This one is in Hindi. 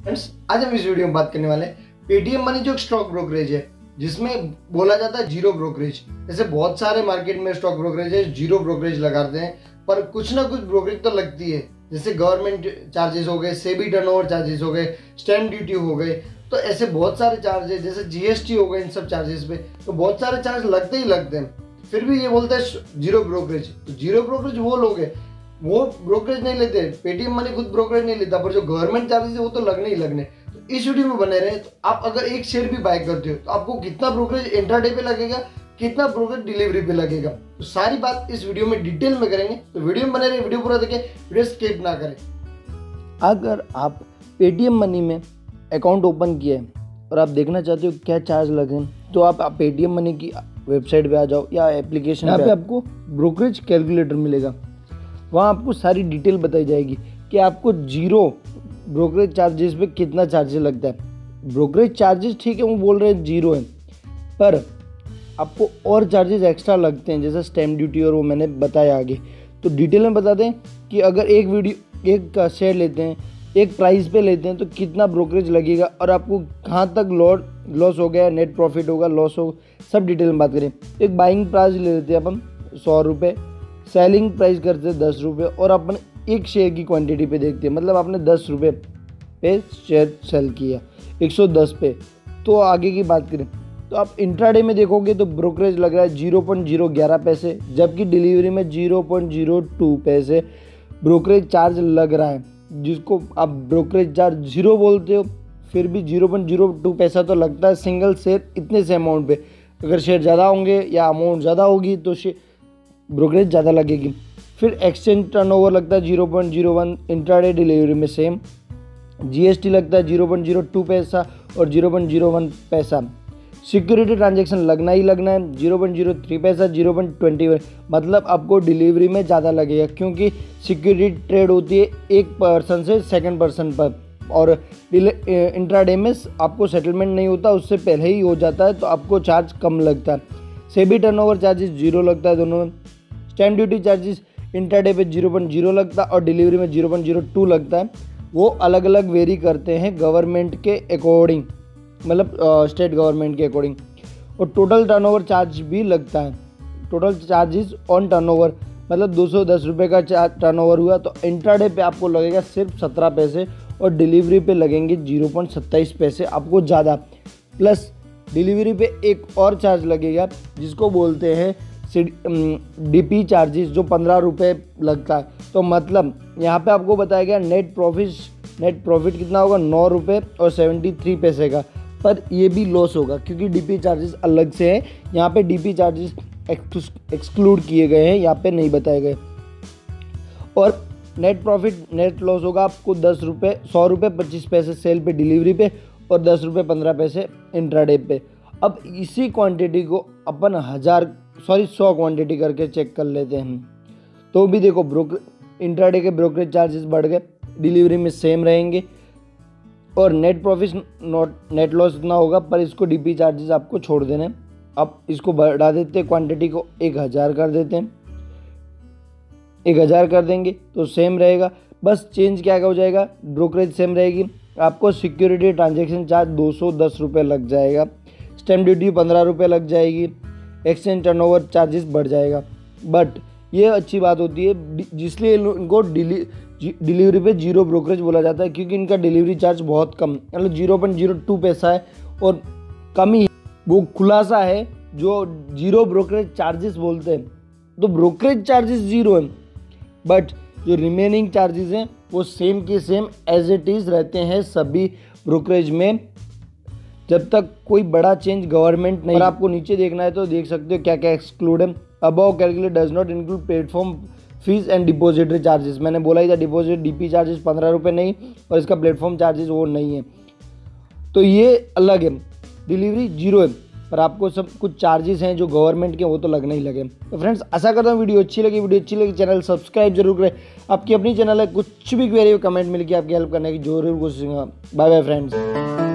फ्रेंड्स, आज हम इस वीडियो में बात करने वाले हैं पेटीएम मनी जो स्टॉक ब्रोकरेज है, जिसमें बोला जाता है जीरो ब्रोकरेज। जैसे बहुत सारे मार्केट में स्टॉक ब्रोकरेज है, जीरो ब्रोकरेज लगाते हैं, पर कुछ ना कुछ ब्रोकरेज तो लगती है। जैसे गवर्नमेंट चार्जेस हो गए, सेबी टर्नओवर चार्जेस हो गए, स्टैम्प ड्यूटी हो गए, तो ऐसे बहुत सारे चार्जेस, जैसे जीएसटी हो गए, इन सब चार्जेस पे तो बहुत सारे चार्ज लगते ही लगते हैं। फिर भी ये बोलते हैं जीरो ब्रोकरेज। तो जीरो ब्रोकरेज वो लोग हैं, वो ब्रोकरेज नहीं लेते। पेटीएम मनी खुद ब्रोकरेज नहीं लेता, पर जो गवर्नमेंट चार्जेस है वो तो लगने ही लगने। तो इस वीडियो में बने रहे। तो आप अगर एक शेयर भी बाय करते हो तो आपको कितना ब्रोकरेज इंट्राडे पे लगेगा, कितना ब्रोकरेज डिलीवरी पे लगेगा, तो सारी बात इस वीडियो में डिटेल में करेंगे। तो वीडियो में बने रहे, वीडियो पूरा देखें, वीडियो स्किप ना करें। अगर आप पेटीएम मनी में अकाउंट ओपन किए और आप देखना चाहते हो क्या चार्ज लगे, तो आप पेटीएम मनी की वेबसाइट पे आ जाओ या एप्लीकेशन पे आपको ब्रोकरेज कैलकुलेटर मिलेगा। वहाँ आपको सारी डिटेल बताई जाएगी कि आपको जीरो ब्रोकरेज चार्जेस पे कितना चार्जेस लगता है। ब्रोकरेज चार्जेस ठीक है, वो बोल रहे हैं जीरो है, पर आपको और चार्जेस एक्स्ट्रा लगते हैं, जैसे स्टैम्प ड्यूटी और वो मैंने बताया आगे। तो डिटेल में बता दें कि अगर एक शेयर लेते हैं, एक प्राइस पे लेते हैं, तो कितना ब्रोकरेज लगेगा और आपको कहाँ तक लॉस हो गया, नेट प्रॉफिट होगा, लॉस होगा, सब डिटेल में बात करें। एक बाइंग प्राइस ले लेते हैं अपन 100 रुपये, सेलिंग प्राइस करते हैं 10 रुपये, और अपन एक शेयर की क्वांटिटी पे देखते हैं, मतलब आपने 10 रुपये पे शेयर सेल किया 110 पे। तो आगे की बात करें तो आप इंट्राडे में देखोगे तो ब्रोकरेज लग रहा है 0.011 पैसे, जबकि डिलीवरी में 0.02 पैसे ब्रोकरेज चार्ज लग रहा है, जिसको आप ब्रोकरेज चार्ज जीरो बोलते हो, फिर भी 0.02 पैसा तो लगता है सिंगल शेयर इतने से अमाउंट पे। अगर शेयर ज़्यादा होंगे या अमाउंट ज़्यादा होगी तो ब्रोकरेज ज़्यादा लगेगी। फिर एक्सचेंज टर्नओवर लगता है 0.01, इंट्राडे डिलीवरी में सेम। जीएसटी लगता है 0.02 पैसा और 0.01 पैसा। सिक्योरिटी ट्रांजैक्शन लगना ही लगना है 0.03 पैसा, 0.21, मतलब आपको डिलीवरी में ज़्यादा लगेगा, क्योंकि सिक्योरिटी ट्रेड होती है एक पर्सन से सेकंड पर्सन पर, और इंट्राडे में आपको सेटलमेंट नहीं होता, उससे पहले ही हो जाता है, तो आपको चार्ज कम लगता है। सेबी टर्नओवर चार्जेस जीरो लगता है दोनों में। स्टैम्प ड्यूटी चार्जेस इंट्राडे पे 0.0 लगता है और डिलीवरी में 0.02 लगता है। वो अलग अलग वेरी करते हैं गवर्नमेंट के अकॉर्डिंग, मतलब स्टेट गवर्नमेंट के अकॉर्डिंग। और टोटल टर्नओवर चार्ज भी लगता है, टोटल चार्जेस ऑन टर्नओवर, मतलब 210 रुपये का टर्नओवर हुआ तो इंट्राडे पे आपको लगेगा सिर्फ 17 पैसे और डिलीवरी पे लगेंगे 0.27 पैसे आपको ज़्यादा। प्लस डिलीवरी पे एक और चार्ज लगेगा जिसको बोलते हैं डीपी चार्जेस, जो 15 रुपये लगता है। तो मतलब यहाँ पे आपको बताया गया नेट प्रॉफिट कितना होगा, 9 रुपये और 73 पैसे का, पर ये भी लॉस होगा क्योंकि डीपी चार्जेस अलग से हैं। यहाँ पे डीपी चार्जेस एक्सक्लूड किए गए हैं, यहाँ पे नहीं बताए गए। और नेट लॉस होगा आपको 100 रुपये 25 पैसे सेल पे डिलीवरी पे और 10 रुपये 15 पैसे इंट्राडे पे। अब इसी क्वांटिटी को अपन 100 क्वांटिटी करके चेक कर लेते हैं, तो भी देखो इंट्राडे के ब्रोकरेज चार्जेस बढ़ गए, डिलीवरी में सेम रहेंगे, और नेट लॉस इतना होगा, पर इसको डीपी चार्जेस आपको छोड़ देने हैं। अब इसको बढ़ा देते हैं, क्वांटिटी को 1000 कर देते हैं, 1000 कर देंगे तो सेम रहेगा। बस चेंज क्या हो जाएगा, ब्रोकरेज सेम रहेगी, आपको सिक्योरिटी ट्रांजैक्शन चार्ज 210 रुपये लग जाएगा, स्टैम्प ड्यूटी 15 रुपये लग जाएगी, एक्सचेंज टर्नओवर चार्जेस बढ़ जाएगा। बट ये अच्छी बात होती है, जिसलिए इनको डिलीवरी पे जीरो ब्रोकरेज बोला जाता है, क्योंकि इनका डिलीवरी चार्ज बहुत कम, मतलब 0.02 पैसा है और कम ही, वो खुलासा है जो जीरो ब्रोकरेज चार्जेस बोलते हैं। तो ब्रोकरेज चार्जेस जीरो है, बट जो रिमेनिंग चार्जेस हैं वो सेम के सेम एज इट इज़ रहते हैं सभी ब्रोकरेज में, जब तक कोई बड़ा चेंज गवर्नमेंट नहीं। और आपको नीचे देखना है तो देख सकते हो क्या क्या एक्सक्लूड है। Above calculate does not include platform fees and depository charges. मैंने बोला ही था डिपॉजिट डीपी चार्जेस 15 रुपये नहीं, और इसका प्लेटफॉर्म चार्जेस वो नहीं है, तो ये अलग है। डिलीवरी जीरो है, पर आपको सब कुछ चार्जेस हैं जो गवर्नमेंट के, वो तो लगने ही लगे। तो फ्रेंड्स, आशा करता हूँ वीडियो अच्छी लगी चैनल सब्सक्राइब जरूर करें। आपकी अपनी चैनल है, कुछ भी क्वेरी कमेंट मिल के आपकी हेल्प करने की जरूर कोशिश करूँगा। Bye bye friends.